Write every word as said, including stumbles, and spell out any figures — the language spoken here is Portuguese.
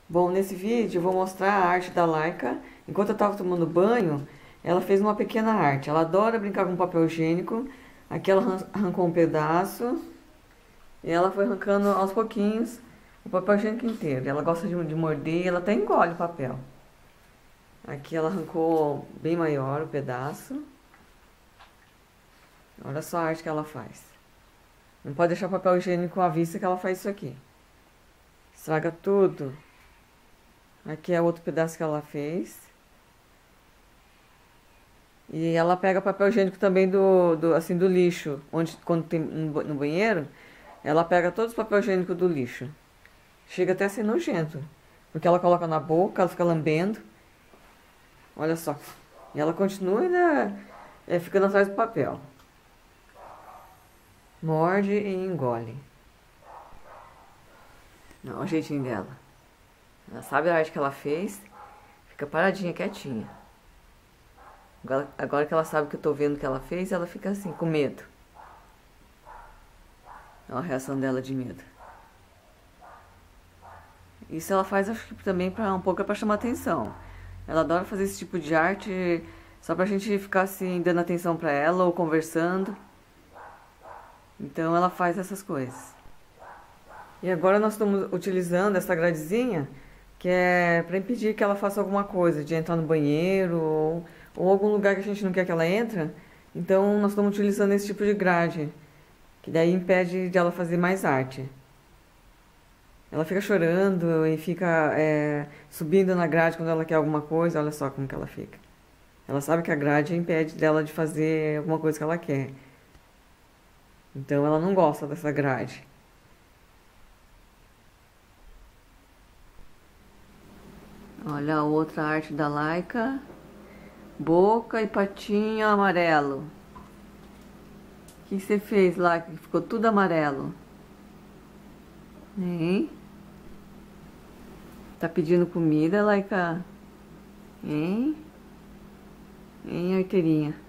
Bom, nesse vídeo eu vou mostrar a arte da Laika. Enquanto eu estava tomando banho, ela fez uma pequena arte. Ela adora brincar com papel higiênico. Aqui ela arrancou um pedaço e ela foi arrancando aos pouquinhos o papel higiênico inteiro. Ela gosta de, de morder e ela até engole o papel. Aqui ela arrancou bem maior o pedaço. Olha só a arte que ela faz. Não pode deixar o papel higiênico à vista que ela faz isso aqui. Estraga tudo. Aqui é outro pedaço que ela fez. E ela pega papel higiênico também do, do, assim, do lixo. Onde, quando tem no banheiro, ela pega todos os papel higiênico do lixo. Chega até a ser nojento. Porque ela coloca na boca, ela fica lambendo. Olha só. E ela continua ainda é, ficando atrás do papel. Morde e engole. Olha o jeitinho dela. Ela sabe a arte que ela fez. Fica paradinha, quietinha. Agora, agora que ela sabe que eu tô vendo que ela fez, ela fica assim, com medo. Olha a reação dela de medo. Isso ela faz, acho que também pra, um pouco é pra chamar atenção. Ela adora fazer esse tipo de arte só pra gente ficar assim, dando atenção pra ela ou conversando. Então ela faz essas coisas. E agora nós estamos utilizando essa gradezinha, que é para impedir que ela faça alguma coisa, de entrar no banheiro ou, ou algum lugar que a gente não quer que ela entre. Então nós estamos utilizando esse tipo de grade, que daí impede de ela fazer mais arte. Ela fica chorando e fica é, subindo na grade quando ela quer alguma coisa, olha só como que ela fica. Ela sabe que a grade impede dela de fazer alguma coisa que ela quer. Então ela não gosta dessa grade. Olha a outra arte da Laika. Boca e patinho amarelo. O que você fez lá que ficou tudo amarelo? Hein? Tá pedindo comida, Laika? Hein? Hein, arteirinha?